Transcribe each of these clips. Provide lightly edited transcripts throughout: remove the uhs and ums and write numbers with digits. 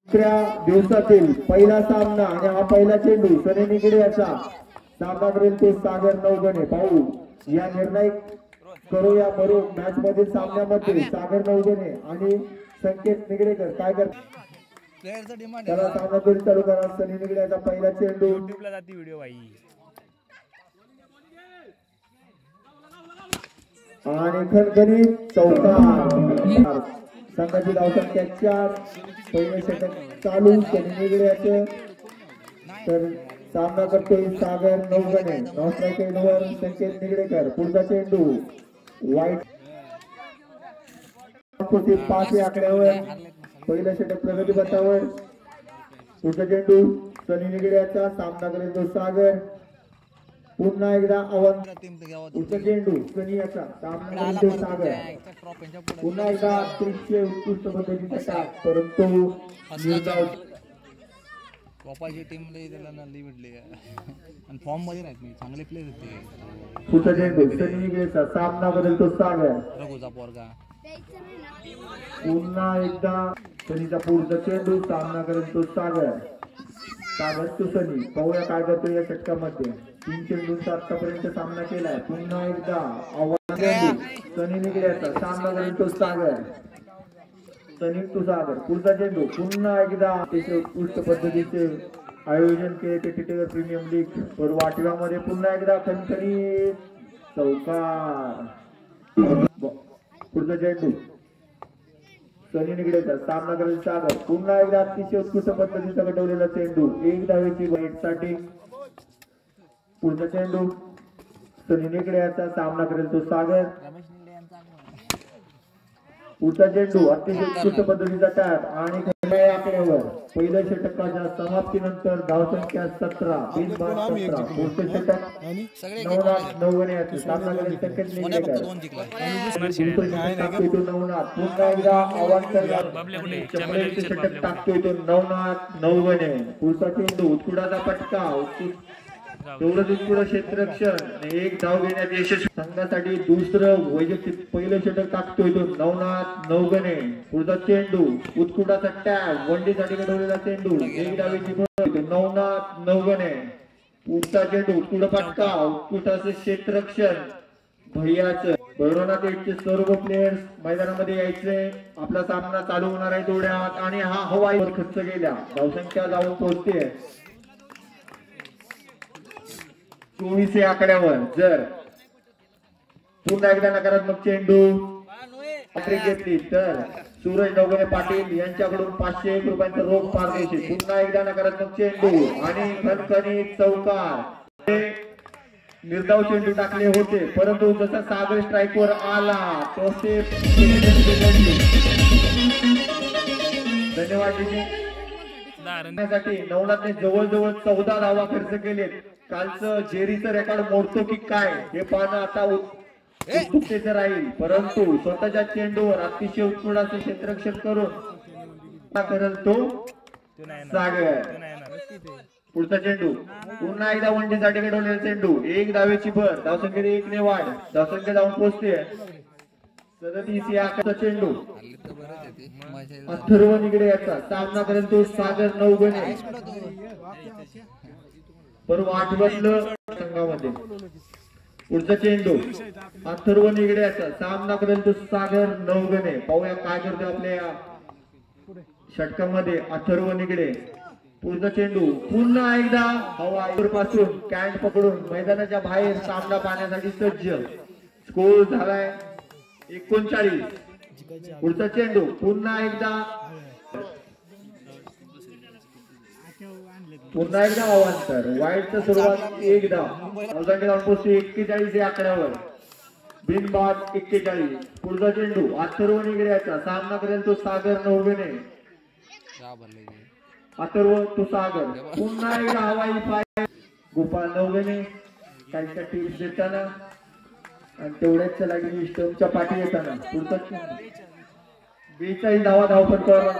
दुसऱ्या दिवसातील पहिला सामना आणि हा पहिला चेंडू सनी निगडे याचा सामना करेल तो सागर नवगणे. पाहू या निर्णय करूया मरू मॅच मधील सामन्यामध्ये सागर नवगणे आणि संकेत निगडेकर काय करतात त्याला सामना करून चालू करा. सनी निगडे याचा पहिला चेंडू युट्यूबला जाते व्हिडिओ भाई आणि खणखणीत चौकार. संघाची धावसंख्या 4. पहिलं षटक चालू सनी निगडे याचं. तर सामना करतोय सागर नवगणे. नॉस्ट्राईक एंडवर संकेत निगडेकर. पुढचा चेंडू वाईट 5 या आकड्यावर. पहिलं षटक प्रगती पथावर. पुढचा चेंडू सनी निगडे याचा सामना करेल तो सागर. पुन्हा एकदा आव्हान. पुढचा चेंडू सनी याचा सामना करेल तो सागर. पुन्हा एकदा अतिशय उत्कृष्ट पद्धतीचा टाक परंतु निर्धाव कोपाची टीमला त्याला नल्ली भेटली आणि फॉर्म मध्ये नाहीत मी चांगले प्लेयर होते. पुढचा चेंडू सनी निगडेचा सामना करेल तो सागर. रघुचा पोरगा. पुन्हा एकदा सनीचा पुढचा चेंडू सामना करेल तो सागर. सागर तो सनी. पाहूया काय करतो या षटकामध्ये. 3 चेंडूंचा आतापर्यंत सामना केलाय. पुन्हा एकदा आव्हान सनी निगड्याचा सामना करेल तो सागर. सनी तो सागर. पुढचा चेंडू पुन्हा एकदा अतिशय उत्कृष्ट पद्धतीचे आयोजन केले ते टिटेगर प्रीमियम लीग वर वाटव्यामध्ये. पुन्हा एकदा खणखणी चौकार. पुढचा चेंडू सनी निगडेचा सामना करेल सागर. पुन्हा एकदा अतिशय उत्कृष्ट पद्धतीचा घडवलेला चेंडू. 1 धावेची वाईटसाठी. पुढचा चेंडू सनी निगडे याचा सामना करेल तो सागर. पुढचा चेंडू अतिशय उत्कृष्ट पद्धतीचा टॅप आणि खऱ्या आकड्यावर. पहिल्या षटकाच्या समाप्तीनंतर धावसंख्या 17. पुढचे षटक 9 नवगणे याचे सामना करेल संकेत निगडेकर. टाकतोय तो 9. पुन्हा एकदा आव्हान चपळेचे षटक टाकतोय तो 9 नवगणे. पुढचा चेंडू उत्कुडाचा पटका. तेवढंच उत्कुड क्षेत्ररक्षण 1 धाव घेण्यात यशस्वी. संघासाठी दुसरं वैयक्तिक पहिलं षटक टाकतोय तो 9 नवगणे. पुढचा चेंडू उत्कुटाचा टॅग वनडेसाठी घडवलेला चेंडू. 1 धावेची 9 नवगणे. पुढचा चेंडू उत्कुड पटका. उत्कुटाचं क्षेत्ररक्षण भैयाचं. भैरवनाथ एटचे सर्व प्लेयर्स मैदानामध्ये यायचे. आपला सामना चालू होणार आहे थोड्यात आणि हा हवाईवर खर्च गेल्या. धावसंख्या जाऊन पोहोचते 24 या आकड्यावर. जर पुन्हा एकदा नकारात्मक चेंडू घेतली तर सूरज नवगणे पाटील यांच्याकडून 501 रुपयांचा रोख पारितोषिक. पुन्हा एकदा नकारात्मक चेंडू आणि खणखणीत चौकार. निर्धाव चेंडू टाकले होते परंतु जसा सागर स्ट्राईकवर आला तसे धन्यवाद. नवनाथने जवळजवळ 14 धावा खर्च केलेत. कालचं जेरीचं रेकॉर्ड मोडतो की काय हे पाहणं आता उत्सुकतेचं राहील. परंतु स्वतःच्या चेंडूवर अतिशय उत्कुडाचे क्षेत्ररक्षण करून करेल तो सागर. पुढचा चेंडू पुन्हा एकदा वनडेसाठी घडवलेला चेंडू. 1 धावेची भर. धावसंख्येत 1 ने वाढ. धावसंख्या जाऊन पोहोचते 37 या आकड्याचा चेंडू. अथर्व निगडे याचा सामना करेल तो सागर नवगणे. परवा आठवलं संघामध्ये. पुढचा चेंडू अथर्व निगडे याचा सामना करेल तो सागर नवगणे. पाहूया काय करतो आपल्या षटकामध्ये अथर्व निगडे. पुढचा चेंडू पुन्हा एकदा हवाईवर पासून कॅन्ड पकडून मैदानाच्या बाहेर सामना पाहण्यासाठी सज्ज. स्कोर झालाय 39. पुढचा चेंडू पुन्हा एकदा अवांतर. वाईटच्या सुरुवात 1 धाव. 41 या आकड्यावर. बिनबाद 41. पुढचा चेंडू अथर्व निगडे याचा सामना करेल तो सागर नवगणे. अथर्व तो सागर. पुन्हा एकदा हवाई पाय. गोपाळ नवगणे काही टिप्स देताना आणि तेवढ्याच लागेल स्टंपच्या पाठी येताना. पुढचा 42 धावा धावपटकावर.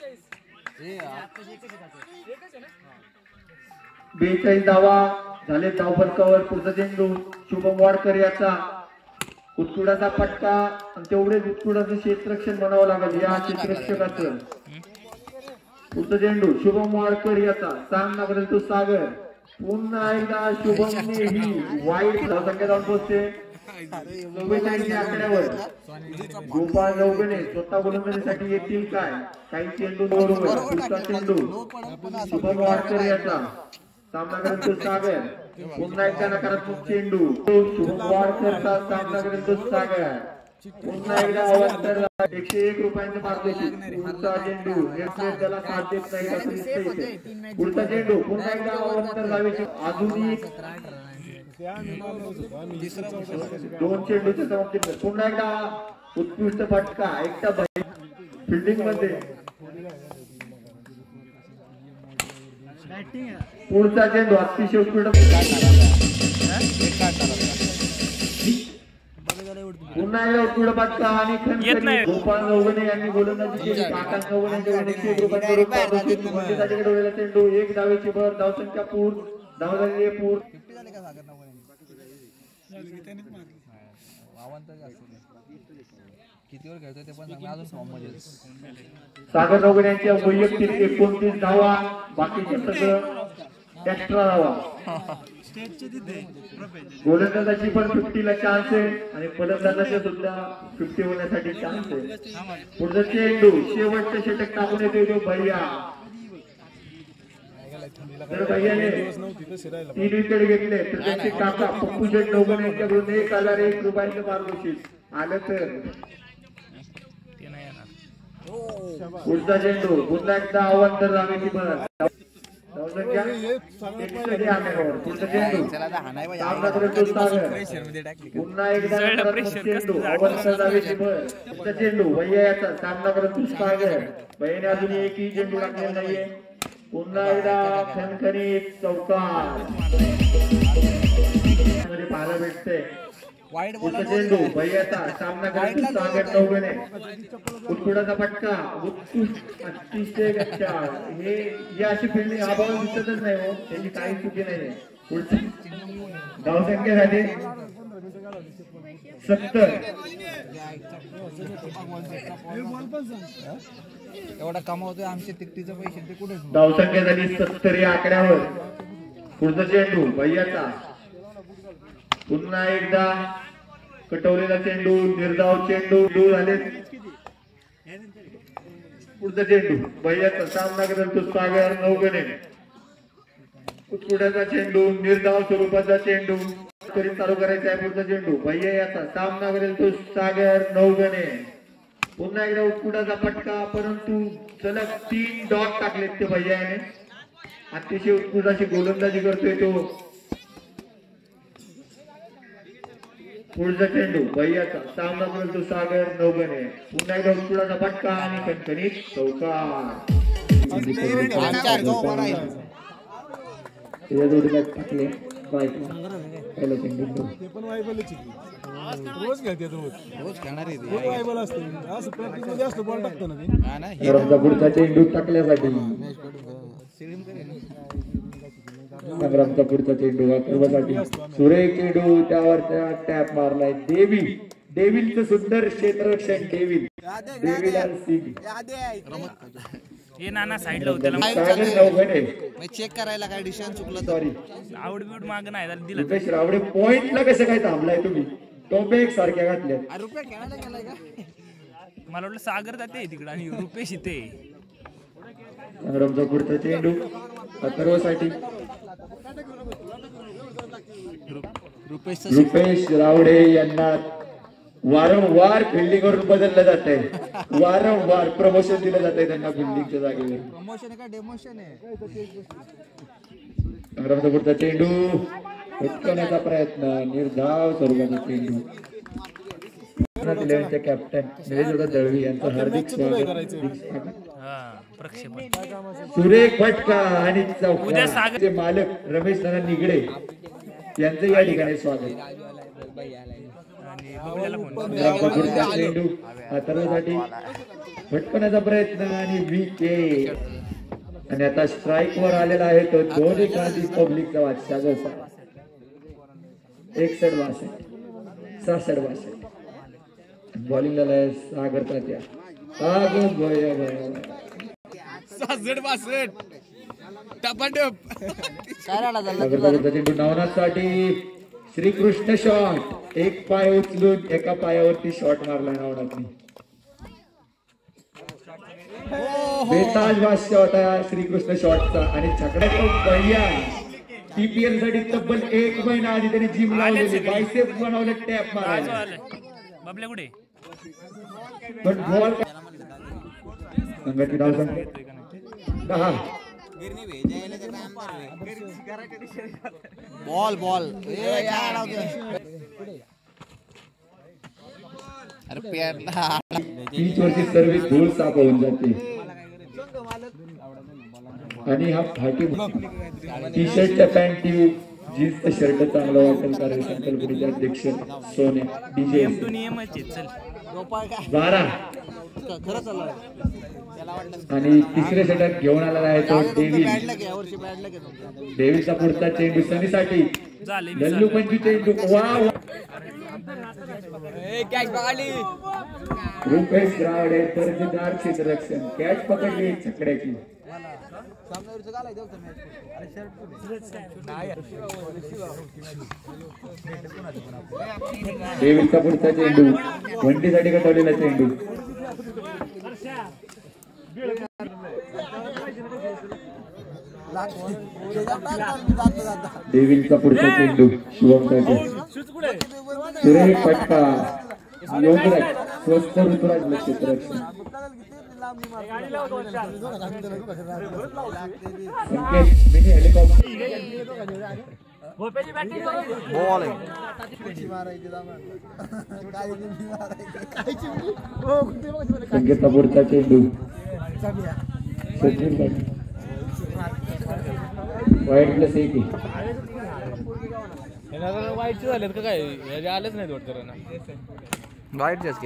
42 धावा झाले धावपटकावर. पुढचा चेंडू शुभम वाडकर याचा उत्कुडाचा पटका आणि तेवढेच उत्कुडाचं क्षेत्ररक्षण म्हणावं लागेल या क्षेत्ररक्षकाचं. पुढचा चेंडू शुभम वाडकर याचा सामना करेल तो सागर. पुन्हा एकदा शुभमने ही वाईट संख्या जाऊन पोहोचते 44 आकड्यावर. गोपाळ नवगणे स्वतः गोलंदाजीसाठी येतील काय? काही चेंडू बरोबर. पुढचा चेंडू शुभम वाडकर याचा सामना करेल तो सागर. पुन्हा एकदा नकारात्मक चेंडू शुभम वाडकरचा सामना करेल तो सागर. पुन्हा एकदा अवंतर 101 रुपयांचं पारितोषिक. पुढचा चेंडू त्याला साथ देत नाही असं दिसतंय इथे. पुढचा चेंडू पुन्हा एकदा अवंतर जावेची अजूनही 2 चेंडूच्या समाप्तीनंतर पुन्हा एकदा उत्कृष्ट फटका एकटा फिल्डिंग मध्ये. पुढचा चेंडू अतिशय उत्कृष्ट पुन्हा एकदा उत्कृष्ट फटका आणि खनखरी गोपाळ नवगणे यांनी गोलंदाजी केली. आकाश नवगणे 101 रुपयांचं रोख पारितोषिक. बंडीसाठी डोळ्याला चेंडू 1 धावेची भर. धावसंख्या पूर्ण. धाव झालेली आहे पूर्ण. किती वर खेळतोय ते पण अजून फॉर्म मध्ये. सागर नवगणे यांच्या वैयक्तिक 29 धावा. बाकीचे सगळं एक्स्ट्रा धावा. गोलंदाजाची पण 50 ला चान्स आहे आणि फलंदाजाच्या सुद्धा 50 होण्यासाठी चान्स आहे. पुढचा चेंडू शेवटचे षटक टाकून येतो भैया. जर भैयाने 3 विकेट घेतले तर त्यांचे काका पप्पू शेठ नवगणे यांच्याकडून 1,001 रुपयांचं पारितोषिक आलं तर. पुढचा चेंडू पुन्हा एकदा अवंतर जावेची भर. पुढचा चेंडू सामना करेल तो सागर. पुन्हा एकदा चेंडू अवंतर जावेची भर. पुढचा चेंडू भैया याचा सामना करेल तो सागर. भैयाने अजून एकही चेंडू टाकलेला नाहीये. पुन्हा एकदा खणखणीत चौकार मध्ये पाहायला भेटतंय. पुढचा चेंडू भैयाचा सामना करेल सागर नवगणे. उत्कुडाचा फटका उत्कृष्ट अतिशय गच्चा. हे अशी फिल्डिंग हा बॉल दिसतच नाही हो. त्याची काही चुकी नाही. पुढची धावसंख्या झाली 70. एवढा कमावतोय आमचे तिकटीचे पैसे ते कुठे. धावसंख्या झाली 70 या आकड्यावर. पुढचा चेंडू भैयाचा पुन्हा एकदा कटवलेला चेंडू निर्धाव चेंडू दूर आले. पुढचा चेंडू भैयाचा सामना करेल तो सागर नवगणे. उत्कुड्याचा चेंडू निर्धाव स्वरूपाचा चेंडू तरी चालू करायचा आहे. पुढचा चेंडू भैया याचा सामना करेल तो सागर नवगणे. पुन्हा एकदा उत्कुडाचा फटका परंतु सलग 3 डॉट टाकलेत ते भैया याने. अतिशय उत्कृष्ट गोलंदाजी करतोय तो. पुढचा चेंडू भैयाचा सामना करेल तो सागर नवगणे. पुन्हा एकदा उत्कुडाचा फटका आणि खणखणीत चौकार. जोडीला टाकले पहिला चेंडू. रोज खेळते रोज खेळणार पुढचा चेंडू टाकल्यासाठी संग्रामचा पुढचा चेंडू वापरण्यासाठी सुरेख चेंडू त्यावर टॅप मारलाय. डेव्हिलचं सुंदर क्षेत्ररक्षण. डेव्हिल सिंग हे नाना साइडला होते चेक करायला काय डिसिजन चुकलं. सॉरी आवड बिवड माग नाही त्याला दिलं. रुपेश रावडे पॉइंटला कसं काय थांबलाय तुम्ही? टोपे एक सारख्या घातल्या. रुपये खेळायला गेलाय का? मला वाटलं सागर जाते तिकडे आणि रुपेश इथे. संग्रामचा पुढचा चेंडू अथर्वसाठी. रुपेश रावडे यांना वारंवार फिल्डिंग वरून बदललं जात आहे. वारंवार प्रमोशन दिलं जात आहे त्यांना फिल्डिंगच्या जागेवर. प्रमोशन आहे का डेमोशन आहे? संग्रामचा पुढचा चेंडू उचलण्याचा प्रयत्न निर्धाव स्वरूपाचा चेंडू. कॅप्टन निलेश दळवी यांचं हार्दिक स्वागत. सुरेख फटका आणि चौकार. मालक रमेश नाना निगडे यांचं या ठिकाणी स्वागत. चेंडू अथर्वसाठी फटकण्याचा प्रयत्न आणि विकेट. आणि आता स्ट्राईक वर आलेला आहे तो दोन्ही क्रांती पब्लिकचा वाचा. 61-62 बॉलिंगला सागर तात्या. चेंडू नवनाथसाठी श्रीकृष्ण शॉट, एक पाय उचलून एका पायावरती शॉट मारला नवनाथने. बेताज भाष्य होता श्रीकृष्ण शॉटचा. आणि छकड्याचा पहिल्या TPL साठी तब्बल 1 महिना आधी त्यांनी जिम लावलेली, बायसेप बनवले, टॅप मारायला. बाबल्या कुठे पण बॉल संघाची धाव संख्या 10. बॉल अरे पिच वरची सर्व्हिस धूळ साफ होऊन जाते. आणि हा फाटी टी शर्टच्या पॅन्टी जीन्सचं शर्ट चांगलं वाटेल कारण संकल्पनेचे अध्यक्ष सोने डीजे नियमाचे चल 12. आणि तिसरे षटक घेऊन आलेला आहे तो डेव्हिडचा पुढचा चेंडू सनीसाठी. लल्लू पंचू चेंडू रुपेश रावडे दर्जेदार क्षेत्ररक्षण, कॅच पकडली छकड्याची. डेव्हिडचा पुढचा चेंडू वंटीसाठी कटवलेला चेंडू. डेव्हिडचा पुढचा चेंडू शिवमसाठी. सुरेश फटका योगराज स्वस्त ऋतुराज क्षेत्ररक्षण. संकेत मिनी हेलिकॉप्टर बॉल आहे. संकेतचा पुढचा चेंडू सचिन वाईट प्लस 1. वाईट झालेत का काय आलेच नाही वाटत वाईट जास्त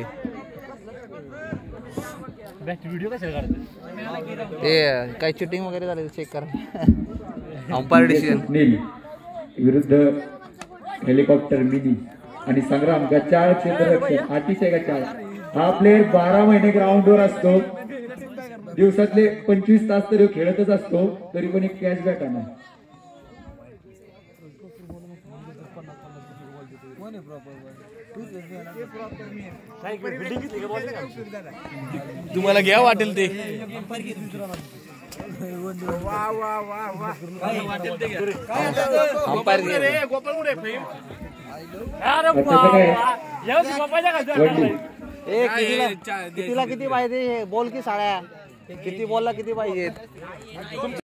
व्हिडिओ कशाला काढतो ते काही चिटिंग वगैरे झाले चेक करा. अंपायर डिसिजन विरुद्ध हेलिकॉप्टर मिनी आणि संग्राम गचाळ क्षेत्ररक्षण अतिशय गचाळ. हा प्लेअर 12 महिने ग्राउंडवर असतो, दिवसातले 25 तास तरी खेळतच असतो, तरी पण एक कॅशबॅक आणा. तुम्हाला घ्या वाटेल ते कितीला किती पाहिजे बॉल की साड्या, किती बॉलला किती पाहिजेत.